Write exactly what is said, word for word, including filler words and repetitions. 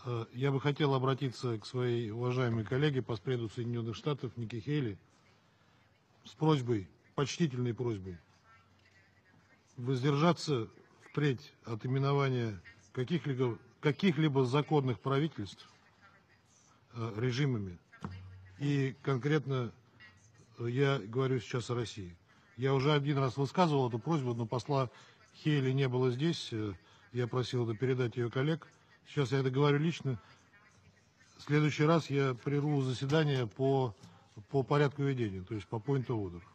Э, Я бы хотел обратиться к своей уважаемой коллеге по спреду Соединенных Штатов Никки Хейли с просьбой, почтительной просьбой, воздержаться впредь от именования каких-либо каких-либо законных правительств э, режимами. И конкретно э, я говорю сейчас о России. Я уже один раз высказывал эту просьбу, но посла Хейли не было здесь. э, Я просил это передать ее коллег. Сейчас я это говорю лично. В следующий раз я прерву заседание по, по порядку ведения, то есть по point of order.